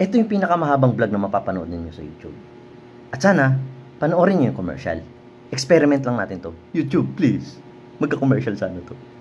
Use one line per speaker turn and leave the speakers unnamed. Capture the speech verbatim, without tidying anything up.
ito yung pinakamahabang vlog na mapapanood ninyo sa YouTube. At sana, panoorin nyo yung commercial. Experiment lang natin to. YouTube, please. Magka-commercial sana to.